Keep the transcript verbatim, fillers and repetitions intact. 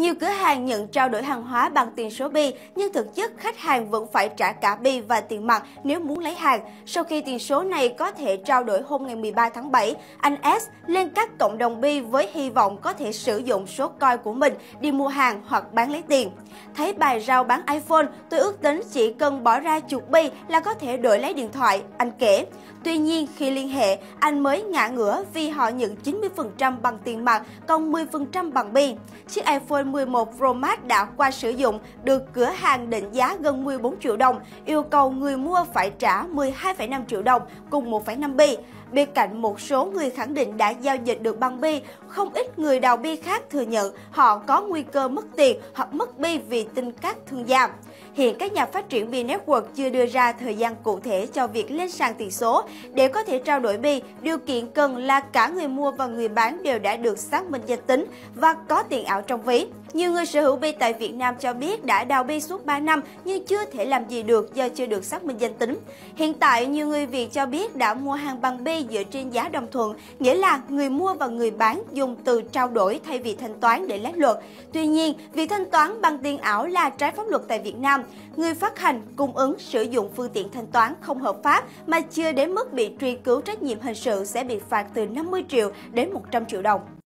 Nhiều cửa hàng nhận trao đổi hàng hóa bằng tiền số Bi, nhưng thực chất khách hàng vẫn phải trả cả Bi và tiền mặt nếu muốn lấy hàng. Sau khi tiền số này có thể trao đổi hôm ngày mười ba tháng bảy, anh S lên các cộng đồng Bi với hy vọng có thể sử dụng số coin của mình đi mua hàng hoặc bán lấy tiền. Thấy bài rao bán iPhone, tôi ước tính chỉ cần bỏ ra chục Bi là có thể đổi lấy điện thoại, anh kể. Tuy nhiên, khi liên hệ, anh mới ngã ngửa vì họ nhận chín mươi phần trăm bằng tiền mặt, còn mười phần trăm bằng Bi. Chiếc iPhone mười một Pro Max đã qua sử dụng, được cửa hàng định giá gần mười bốn triệu đồng, yêu cầu người mua phải trả mười hai phẩy năm triệu đồng cùng một phẩy năm Bi. Bên cạnh một số người khẳng định đã giao dịch được bằng Bi, không ít người đào Bi khác thừa nhận họ có nguy cơ mất tiền hoặc mất Bi vì tin các thương gia. Hiện các nhà phát triển Bi Network chưa đưa ra thời gian cụ thể cho việc lên sàn tiền số. Để có thể trao đổi Bi, điều kiện cần là cả người mua và người bán đều đã được xác minh danh tính và có tiền ảo trong ví. Nhiều người sở hữu Bi tại Việt Nam cho biết đã đào Bi suốt ba năm nhưng chưa thể làm gì được do chưa được xác minh danh tính. Hiện tại, nhiều người Việt cho biết đã mua hàng bằng Bi dựa trên giá đồng thuận, nghĩa là người mua và người bán dùng từ trao đổi thay vì thanh toán để lách luật. Tuy nhiên, việc thanh toán bằng tiền ảo là trái pháp luật tại Việt Nam. Người phát hành, cung ứng, sử dụng phương tiện thanh toán không hợp pháp mà chưa đến mức bị truy cứu trách nhiệm hình sự sẽ bị phạt từ năm mươi triệu đến một trăm triệu đồng.